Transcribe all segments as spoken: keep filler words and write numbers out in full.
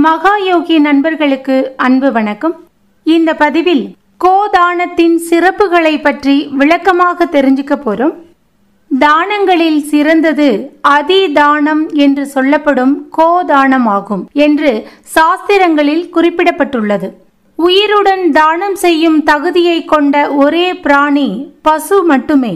மகாயோகி நண்பர்களுக்கு அன்பு வணக்கம். இந்த பதிவில் கோதானத்தின் சிறப்புகளை பற்றி விளக்கமாக தெரிஞ்சுக்க போறோம். தானங்களில் சிறந்தது அதிதானம் என்று சொல்லப்படும் கோதானம் ஆகும் என்று சாஸ்திரங்களில் குறிப்பிடப்பட்டுள்ளது. உயிருடன் தானம் செய்யும் தகுதியை கொண்ட ஒரே பிராணி பசு மட்டுமே.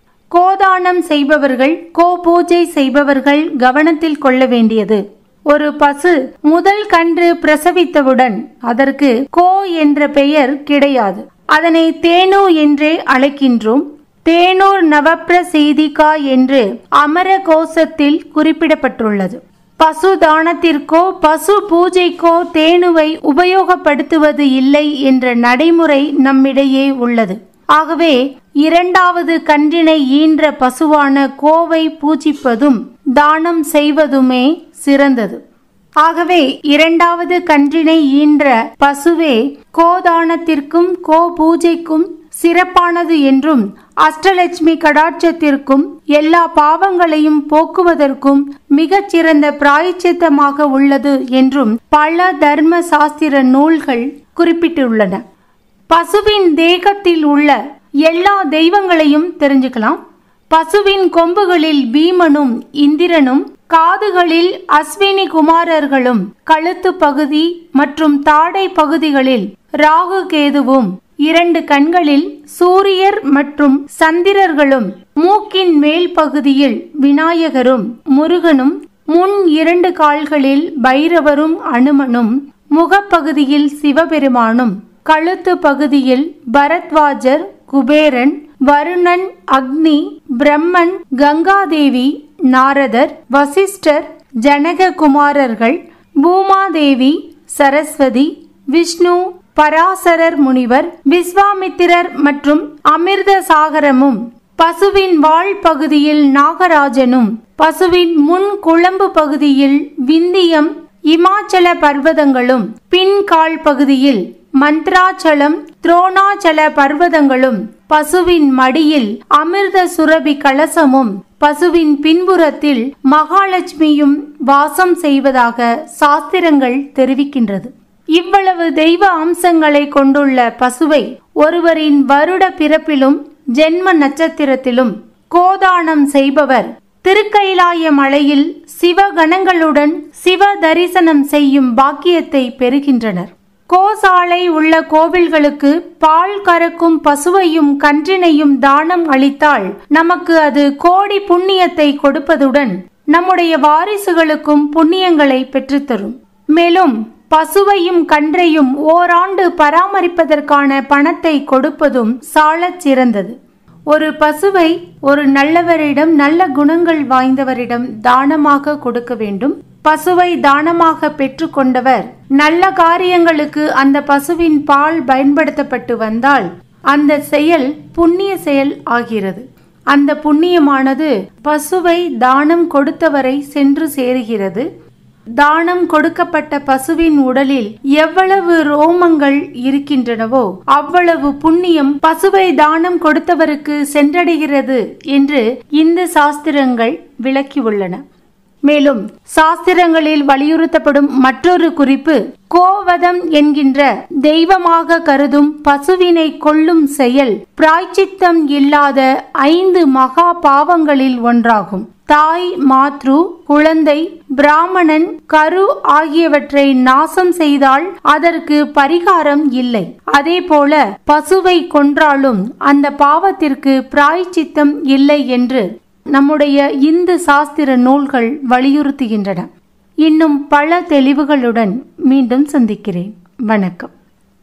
கோதானம் செய்பவர்கள், கோ பூஜை செய்பவர்கள் கவனத்தில் கொள்ள வேண்டியது, ஒரு பசு முதல் கன்று பிரசவித்தவுடன் அதற்கு கோ என்ற பெயர் கிடையாது. அதனை தேனு என்றே அழைக்கின்றோம். தேனூர் நவப்பிரசீதிகா என்று அமர கோஷத்தில் குறிப்பிடப்பட்டுள்ளது. பசு தானத்திற்கோ பசு பூஜைக்கோ தேனுவை உபயோகப்படுத்துவது இல்லை என்ற நடைமுறை நம்மிடையே உள்ளது. ஆகவே இரண்டாவது கன்றினை ஈன்ற பசுவான கோவை பூஜிப்பதும் தானம் செய்வதுமே சிறந்தது. ஆகவே இரண்டாவது கன்றினை ஈன்ற பசுவே கோதானத்திற்கும் கோ பூஜைக்கும் சிறப்பானது என்றும் அஷ்டலட்சுமி கடாட்சத்திற்கும் எல்லா பாவங்களையும் போக்குவதற்கும் மிகச்சிறந்த பிராயச்சித்தமாக உள்ளது என்றும் பல தர்ம சாஸ்திர நூல்கள் குறிப்பிட்டுள்ளன. பசுவின் தேகத்தில் உள்ள எல்லா தெய்வங்களையும் தெரிஞ்சுக்கலாம். பசுவின் கொம்புகளில் பீமனும் இந்திரனும், காதுகளில் அஸ்வினி குமாரர்களும், கழுத்து பகுதி மற்றும் தாடை பகுதிகளில் ராகு கேதுவும், இரண்டு கண்களில் சூரியர் மற்றும் சந்திரர்களும், மூக்கின் மேல் பகுதியில் விநாயகரும் முருகனும், முன் இரண்டு கால்களில் பைரவரும் அனுமனும், முகப்பகுதியில் சிவபெருமானும், கழுத்து பகுதியில் பரத்வாஜர், குபேரன், வருணன், அக்னி, பிரம்மன், கங்காதேவி, நாரதர், வசிஷ்டர், ஜனக குமாரர்கள், பூமாதேவி, சரஸ்வதி, விஷ்ணு, பராசரர் முனிவர், விஸ்வாமித்திரர் மற்றும் அமிர்த சாகரமும், பசுவின் வால் பகுதியில் நாகராஜனும், பசுவின் முன் குளம்பு பகுதியில் விந்தியம், இமாச்சல பர்வதங்களும், பின் கால் பகுதியில் மந்த்ராச்சலம், துரோணாச்சல பர்வதங்களும், பசுவின் மடியில் அமிர்த சுரபி கலசமும், பசுவின் பின்புறத்தில் மகாலட்சுமியும் வாசம் செய்வதாக சாஸ்திரங்கள் தெரிவிக்கின்றது. இவ்வளவு தெய்வ அம்சங்களை கொண்டுள்ள பசுவை ஒருவரின் வருட பிறப்பிலும் ஜென்ம நட்சத்திரத்திலும் கோதானம் செய்பவர் திருக்கைலாய மலையில் சிவகணங்களுடன் சிவ தரிசனம் செய்யும் பாக்கியத்தை பெறுகின்றனர். கோசாலை உள்ள கோவில்களுக்கு பால் கறக்கும் பசுவையும் கன்றினையும் தானம் அளித்தால் நமக்கு அது கோடி புண்ணியத்தை கொடுப்பதுடன் நம்முடைய வாரிசுகளுக்கும் புண்ணியங்களை பெற்றுத்தரும். மேலும் பசுவையும் கன்றையும் ஓராண்டு பராமரிப்பதற்கான பணத்தை கொடுப்பதும் சாலச் சிறந்தது. ஒரு பசுவை ஒரு நல்லவரிடம், நல்ல குணங்கள் வாய்ந்தவரிடம் தானமாக கொடுக்க வேண்டும். பசுவை தானமாக பெற்று கொண்டவர் நல்ல காரியங்களுக்கு அந்த பசுவின் பால் பயன்படுத்தப்பட்டு வந்தால் அந்த செயல் புண்ணிய செயல் ஆகிறது. அந்த புண்ணியமானது பசுவை தானம் கொடுத்தவரை சென்று சேருகிறது. தானம் கொடுக்கப்பட்ட பசுவின் உடலில் எவ்வளவு ரோமங்கள் இருக்கின்றனவோ அவ்வளவு புண்ணியம் பசுவை தானம் கொடுத்தவருக்கு சென்றடைகிறது என்று இந்த சாஸ்திரங்கள் விளக்கியுள்ளன. மேலும் சாஸ்திரங்களில் வலியுறுத்தப்படும் மற்றொரு குறிப்பு, கோவதம் என்கின்ற தெய்வமாக கருதும் பசுவினை கொல்லும் செயல் பிராய்ச்சித்தம் இல்லாத ஐந்து மகா பாவங்களில் ஒன்றாகும். தாய், மாத்ரு, குழந்தை, பிராமணன், கரு ஆகியவற்றை நாசம் செய்தால் அதற்கு பரிகாரம் இல்லை. அதே போல பசுவை கொன்றாலும் அந்த பாவத்திற்கு பிராய்ச்சித்தம் இல்லை என்று நம்முடைய இந்து சாஸ்திர நூல்கள் வலியுறுத்துகின்றன. இன்னும் பல தெளிவுகளுடன் மீண்டும் சந்திக்கிறேன். வணக்கம்.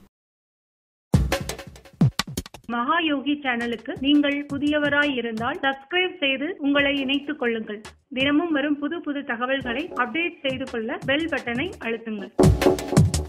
மகாயோகி சேனலுக்கு நீங்கள் புதியவராய் இருந்தால் சப்ஸ்கிரைப் செய்து உங்களை இணைத்துக் கொள்ளுங்கள். தினமும் வரும் புது புது தகவல்களை அப்டேட் செய்து கொள்ள பெல் பட்டனை அழுத்துங்கள்.